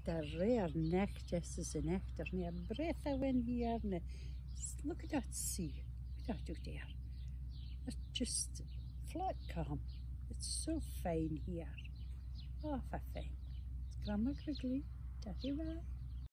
There are neck just as an neck. There's near breath of wind here. Look at that sea. Look at that out there. It's just flat calm. It's so fine here. Oh, for fine. It's Grandma Quigley. Daddy bye.